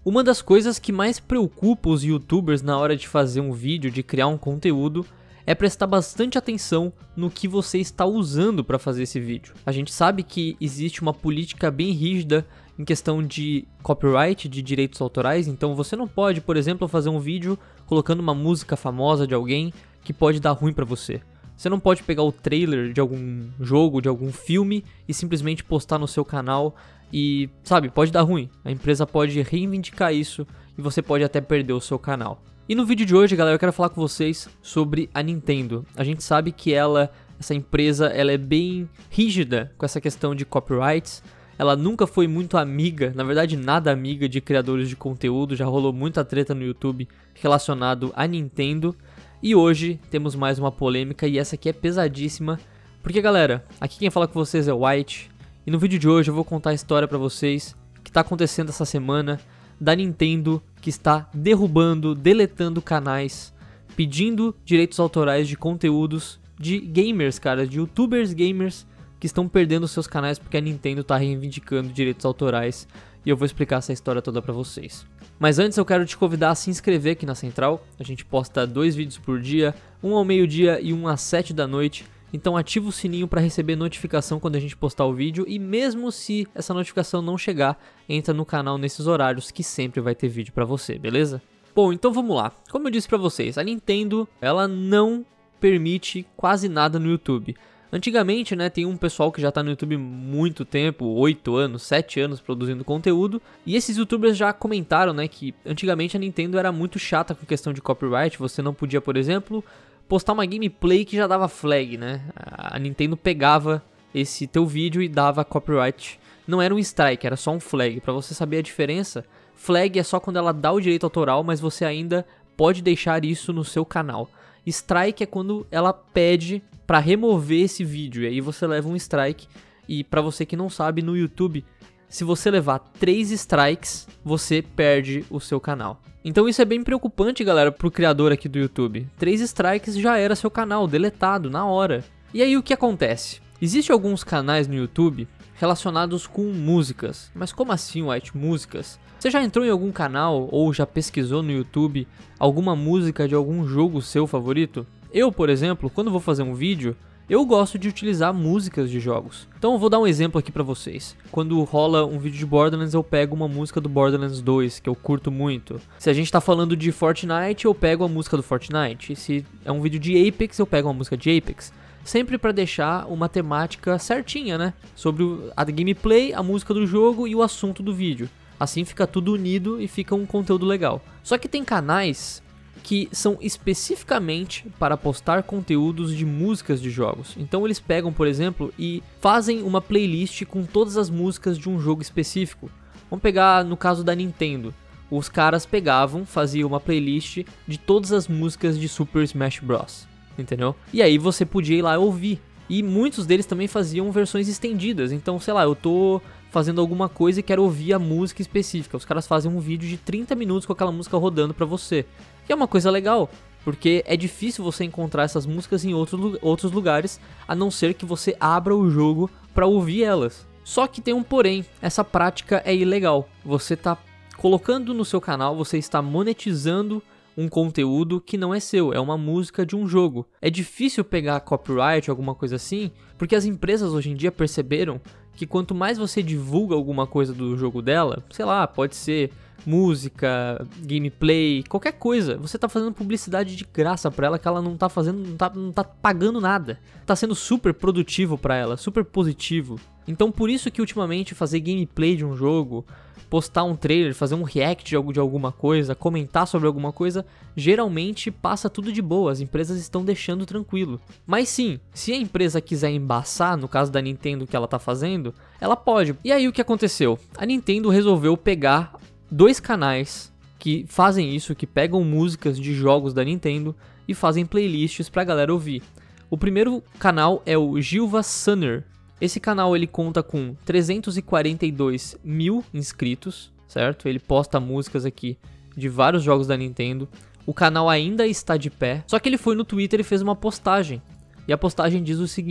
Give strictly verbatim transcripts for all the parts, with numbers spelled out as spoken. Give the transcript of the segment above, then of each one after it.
Uma das coisas que mais preocupa os YouTubers na hora de fazer um vídeo, de criar um conteúdo, é prestar bastante atenção no que você está usando para fazer esse vídeo. A gente sabe que existe uma política bem rígida em questão de copyright, de direitos autorais, então você não pode, por exemplo, fazer um vídeo colocando uma música famosa de alguém que pode dar ruim para você. Você não pode pegar o trailer de algum jogo, de algum filme e simplesmente postar no seu canal e, sabe, pode dar ruim. A empresa pode reivindicar isso e você pode até perder o seu canal. E no vídeo de hoje, galera, eu quero falar com vocês sobre a Nintendo. A gente sabe que ela, essa empresa, ela é bem rígida com essa questão de copyrights. Ela nunca foi muito amiga, na verdade nada amiga de criadores de conteúdo. Já rolou muita treta no YouTube relacionado à Nintendo. E hoje temos mais uma polêmica e essa aqui é pesadíssima. Porque, galera, aqui quem fala com vocês é o White. E no vídeo de hoje eu vou contar a história pra vocês que está acontecendo essa semana da Nintendo, que está derrubando, deletando canais, pedindo direitos autorais de conteúdos de gamers, cara, de YouTubers gamers que estão perdendo seus canais porque a Nintendo está reivindicando direitos autorais. E eu vou explicar essa história toda pra vocês. Mas antes eu quero te convidar a se inscrever aqui na Central. A gente posta dois vídeos por dia, um ao meio-dia e um às sete da noite. Então ativa o sininho para receber notificação quando a gente postar o vídeo. E mesmo se essa notificação não chegar, entra no canal nesses horários que sempre vai ter vídeo para você, beleza? Bom, então vamos lá. Como eu disse para vocês, a Nintendo, ela não permite quase nada no YouTube. Antigamente, né, tem um pessoal que já tá no YouTube há muito tempo, oito anos, sete anos produzindo conteúdo, e esses YouTubers já comentaram, né, que antigamente a Nintendo era muito chata com questão de copyright. Você não podia, por exemplo, postar uma gameplay que já dava flag, né? A Nintendo pegava esse teu vídeo e dava copyright. Não era um strike, era só um flag. Pra você saber a diferença, flag é só quando ela dá o direito autoral, mas você ainda pode deixar isso no seu canal. Strike é quando ela pede pra remover esse vídeo, e aí você leva um strike. E pra você que não sabe, no YouTube, se você levar três strikes, você perde o seu canal. Então isso é bem preocupante, galera, pro criador aqui do YouTube. Três strikes já era seu canal, deletado, na hora. E aí o que acontece? Existem alguns canais no YouTube relacionados com músicas. Mas como assim, White? Músicas? Você já entrou em algum canal ou já pesquisou no YouTube alguma música de algum jogo seu favorito? Eu, por exemplo, quando vou fazer um vídeo, eu gosto de utilizar músicas de jogos. Então eu vou dar um exemplo aqui pra vocês. Quando rola um vídeo de Borderlands, eu pego uma música do Borderlands dois, que eu curto muito. Se a gente tá falando de Fortnite, eu pego a música do Fortnite. Se é um vídeo de Apex, eu pego uma música de Apex. Sempre pra deixar uma temática certinha, né? Sobre a gameplay, a música do jogo e o assunto do vídeo. Assim fica tudo unido e fica um conteúdo legal. Só que tem canais que são especificamente para postar conteúdos de músicas de jogos. Então eles pegam, por exemplo, e fazem uma playlist com todas as músicas de um jogo específico. Vamos pegar no caso da Nintendo. Os caras pegavam, faziam uma playlist de todas as músicas de Super Smash Bros. Entendeu? E aí você podia ir lá e ouvir. E muitos deles também faziam versões estendidas. Então, sei lá, eu tô fazendo alguma coisa e quero ouvir a música específica. Os caras fazem um vídeo de trinta minutos com aquela música rodando pra você. Que é uma coisa legal, porque é difícil você encontrar essas músicas em outro, outros lugares, a não ser que você abra o jogo pra ouvir elas. Só que tem um porém, essa prática é ilegal. Você tá colocando no seu canal, você está monetizando um conteúdo que não é seu, é uma música de um jogo. É difícil pegar copyright ou alguma coisa assim, porque as empresas hoje em dia perceberam que quanto mais você divulga alguma coisa do jogo dela, sei lá, pode ser música, gameplay, qualquer coisa, você tá fazendo publicidade de graça pra ela, que ela não tá fazendo, não tá, não tá pagando nada. Tá sendo super produtivo pra ela, super positivo. Então por isso que ultimamente fazer gameplay de um jogo, postar um trailer, fazer um react de alguma coisa, comentar sobre alguma coisa, geralmente passa tudo de boa, as empresas estão deixando tranquilo. Mas sim, se a empresa quiser embaçar, no caso da Nintendo que ela tá fazendo, ela pode. E aí o que aconteceu? A Nintendo resolveu pegar dois canais que fazem isso, que pegam músicas de jogos da Nintendo e fazem playlists pra galera ouvir. O primeiro canal é o Gilva Sunner. Esse canal ele conta com trezentos e quarenta e dois mil inscritos, certo? Ele posta músicas aqui de vários jogos da Nintendo. O canal ainda está de pé, só que ele foi no Twitter e fez uma postagem. E a postagem diz o seguinte: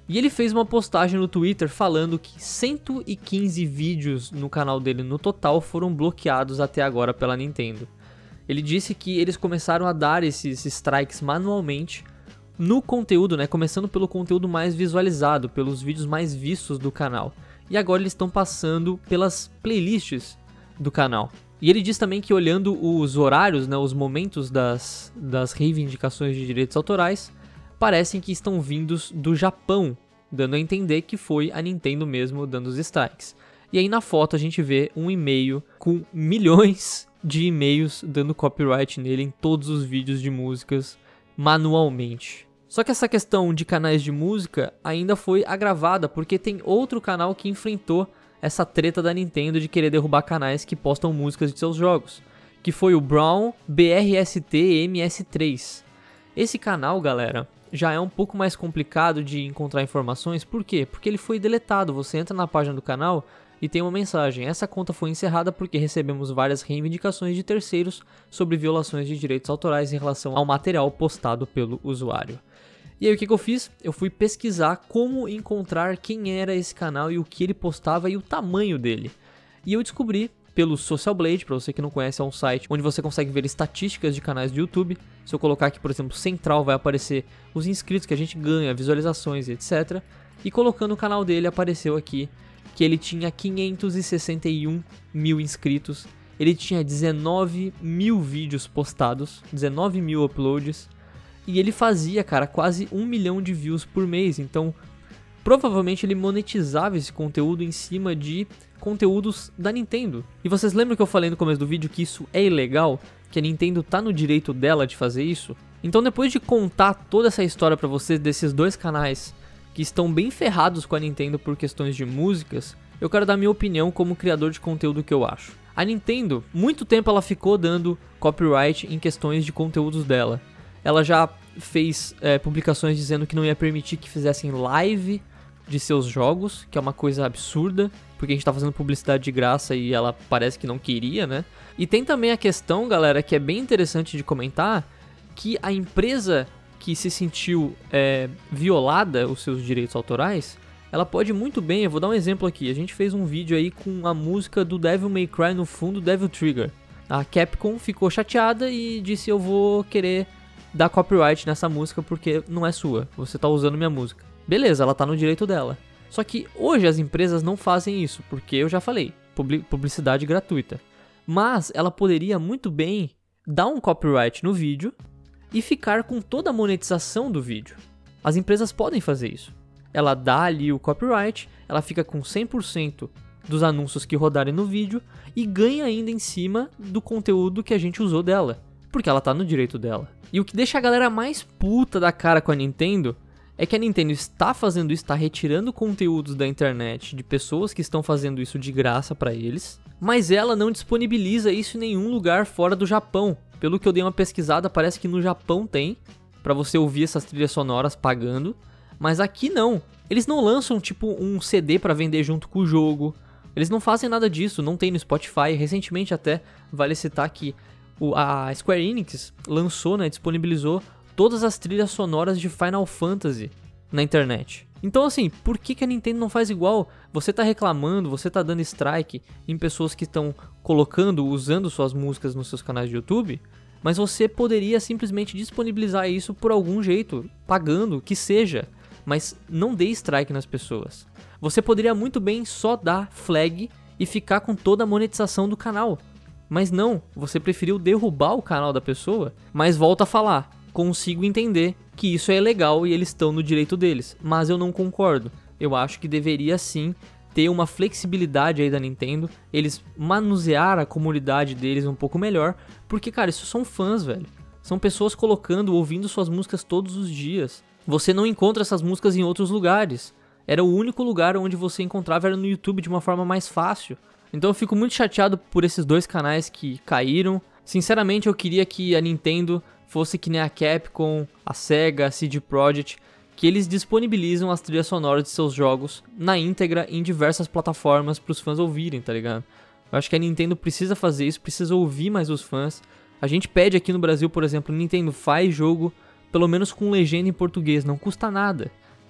E ele fez uma postagem no Twitter falando que cento e quinze vídeos no canal dele no total foram bloqueados até agora pela Nintendo. Ele disse que eles começaram a dar esses strikes manualmente no conteúdo, né? Começando pelo conteúdo mais visualizado, pelos vídeos mais vistos do canal. E agora eles estão passando pelas playlists do canal. E ele diz também que olhando os horários, né, os momentos das, das reivindicações de direitos autorais, parecem que estão vindos do Japão, dando a entender que foi a Nintendo mesmo dando os strikes. E aí na foto a gente vê um e-mail com milhões de e-mails dando copyright nele em todos os vídeos de músicas manualmente. Só que essa questão de canais de música ainda foi agravada porque tem outro canal que enfrentou essa treta da Nintendo de querer derrubar canais que postam músicas de seus jogos, que foi o Brown B R S T M S três. Esse canal, galera, já é um pouco mais complicado de encontrar informações. Por quê? Porque ele foi deletado. Você entra na página do canal e tem uma mensagem: essa conta foi encerrada porque recebemos várias reivindicações de terceiros sobre violações de direitos autorais em relação ao material postado pelo usuário. E aí o que, que eu fiz? Eu fui pesquisar como encontrar quem era esse canal e o que ele postava e o tamanho dele. E eu descobri pelo Social Blade, para você que não conhece, é um site onde você consegue ver estatísticas de canais do YouTube. Se eu colocar aqui, por exemplo, Central, vai aparecer os inscritos que a gente ganha, visualizações, etcétera. E colocando o canal dele, apareceu aqui que ele tinha quinhentos e sessenta e um mil inscritos. Ele tinha dezenove mil vídeos postados, dezenove mil uploads. E ele fazia, cara, quase um milhão de views por mês. Então, provavelmente ele monetizava esse conteúdo em cima de conteúdos da Nintendo. E vocês lembram que eu falei no começo do vídeo que isso é ilegal? Que a Nintendo tá no direito dela de fazer isso? Então, depois de contar toda essa história pra vocês desses dois canais que estão bem ferrados com a Nintendo por questões de músicas, eu quero dar minha opinião como criador de conteúdo que eu acho. A Nintendo, muito tempo ela ficou dando copyright em questões de conteúdos dela. Ela já fez é, publicações dizendo que não ia permitir que fizessem live de seus jogos, que é uma coisa absurda, porque a gente tá fazendo publicidade de graça e ela parece que não queria, né? E tem também a questão, galera, que é bem interessante de comentar, que a empresa que se sentiu é, violada os seus direitos autorais, ela pode muito bem, eu vou dar um exemplo aqui, a gente fez um vídeo aí com a música do Devil May Cry no fundo, Devil Trigger. A Capcom ficou chateada e disse: eu vou querer dar copyright nessa música porque não é sua, você tá usando minha música. Beleza, ela tá no direito dela. Só que hoje as empresas não fazem isso, porque eu já falei, publicidade gratuita. Mas ela poderia muito bem dar um copyright no vídeo e ficar com toda a monetização do vídeo. As empresas podem fazer isso. Ela dá ali o copyright, ela fica com cem por cento dos anúncios que rodarem no vídeo e ganha ainda em cima do conteúdo que a gente usou dela, porque ela tá no direito dela. E o que deixa a galera mais puta da cara com a Nintendo é que a Nintendo está fazendo isso, está retirando conteúdos da internet de pessoas que estão fazendo isso de graça para eles, mas ela não disponibiliza isso em nenhum lugar fora do Japão. Pelo que eu dei uma pesquisada, parece que no Japão tem, para você ouvir essas trilhas sonoras pagando, mas aqui não. Eles não lançam tipo um C D para vender junto com o jogo, eles não fazem nada disso, não tem no Spotify. Recentemente até, vale citar que o, a Square Enix lançou, né, disponibilizou todas as trilhas sonoras de Final Fantasy na internet. Então assim, por que, que a Nintendo não faz igual? Você tá reclamando, você tá dando strike em pessoas que estão colocando, usando suas músicas nos seus canais de YouTube, mas você poderia simplesmente disponibilizar isso por algum jeito, pagando, que seja, mas não dê strike nas pessoas. Você poderia muito bem só dar flag e ficar com toda a monetização do canal, mas não, você preferiu derrubar o canal da pessoa, mas volta a falar: consigo entender que isso é legal e eles estão no direito deles, mas eu não concordo. Eu acho que deveria sim ter uma flexibilidade aí da Nintendo, eles manusear a comunidade deles um pouco melhor, porque, cara, isso são fãs, velho. São pessoas colocando, ouvindo suas músicas todos os dias. Você não encontra essas músicas em outros lugares. Era o único lugar onde você encontrava, era no YouTube, de uma forma mais fácil. Então eu fico muito chateado por esses dois canais que caíram. Sinceramente, eu queria que a Nintendo fosse que nem a Capcom, a Sega, a C D Projekt, que eles disponibilizam as trilhas sonoras de seus jogos na íntegra em diversas plataformas para os fãs ouvirem, tá ligado? Eu acho que a Nintendo precisa fazer isso, precisa ouvir mais os fãs. A gente pede aqui no Brasil, por exemplo, Nintendo, faz jogo pelo menos com legenda em português, não custa nada.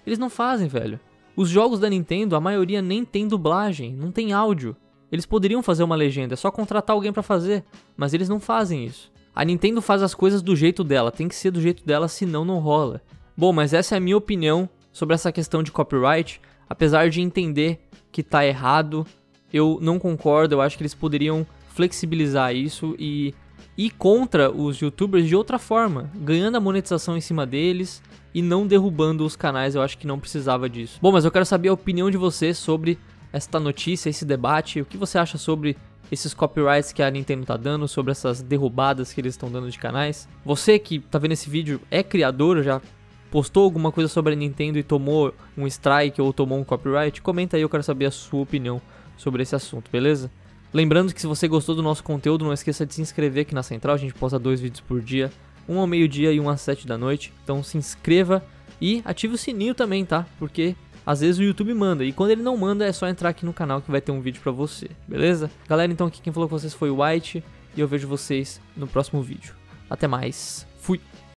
Eles não fazem, velho. Os jogos da Nintendo, a maioria nem tem dublagem, não tem áudio. Eles poderiam fazer uma legenda, é só contratar alguém pra fazer, mas eles não fazem isso. A Nintendo faz as coisas do jeito dela, tem que ser do jeito dela, senão não rola. Bom, mas essa é a minha opinião sobre essa questão de copyright. Apesar de entender que tá errado, eu não concordo, eu acho que eles poderiam flexibilizar isso e ir contra os youtubers de outra forma, ganhando a monetização em cima deles e não derrubando os canais. Eu acho que não precisava disso. Bom, mas eu quero saber a opinião de você sobre esta notícia, esse debate, o que você acha sobre esses copyrights que a Nintendo tá dando, sobre essas derrubadas que eles estão dando de canais. Você que tá vendo esse vídeo é criador, já postou alguma coisa sobre a Nintendo e tomou um strike ou tomou um copyright? Comenta aí, eu quero saber a sua opinião sobre esse assunto, beleza? Lembrando que se você gostou do nosso conteúdo, não esqueça de se inscrever aqui na Central, a gente posta dois vídeos por dia, um ao meio-dia e um às sete da noite, então se inscreva e ative o sininho também, tá? Porque às vezes o YouTube manda, e quando ele não manda é só entrar aqui no canal que vai ter um vídeo pra você, beleza? Galera, então aqui quem falou com vocês foi o White, e eu vejo vocês no próximo vídeo. Até mais, fui!